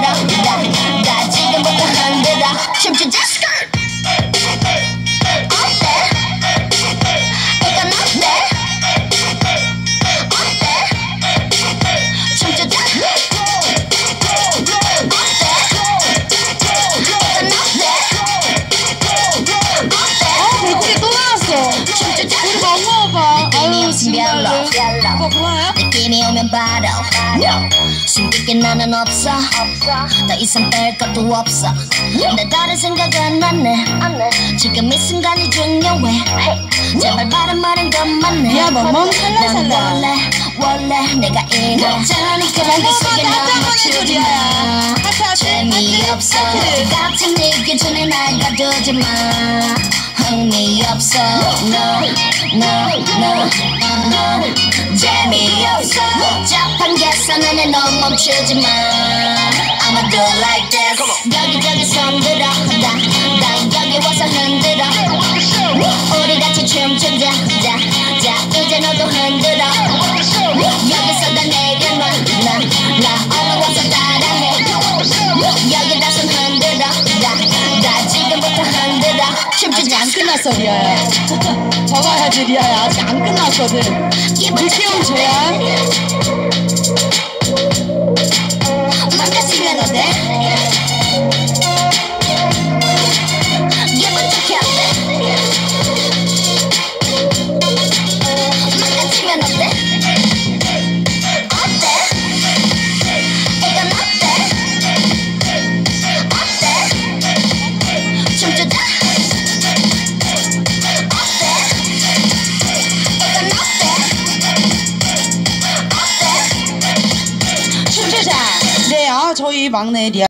흔들어 나 지금부터 흔들어 춤추자 스컬 어때? 이건 어때? 어때? 춤추자 불고기 또 나왔어. 우리 밥 먹어봐. 아유 정말로. 오빠 고마워요? 느낌이 오면 바로 숨길 나는 없어 더 이상 뺄 것도 없어 내 다른 생각은 안해 지금 이 순간이 중요해 제발 바른 말은 것만 해 야 멍멍 살라살라. 원래 내가 이거잖아 이 속에 너무 주지마 재미없어 같은 네 기준에 날 가두지마 흥미없어 No 재미없어 복잡한 계산은 너 멈추지마 I'ma do like this 여기저기 손들어 나 여기 와서 흔들어 우리 같이 춤추자 자 이제 너도 흔들어 여기서 다 내려놔 나 얼른 와서 따라해 여기다 손 흔들어 나 지금부터 흔들어 춤추자 안 끝났어 리아야. 적어야지 리아야. 아직 안 끝났거든. 늦게 온 죄야. 망가지면 어때? 기분 좋게 어때? 망가지면 어때? 어때? 이건 어때? 어때? 춤추자 어때? 이건 어때? 어때? 춤추자. 네, 저희 막내 리아.